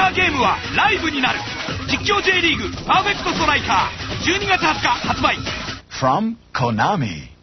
ーゲームはライブになる。実況 J リーグパーフェクトストライカー12月20日発売。 From Konami.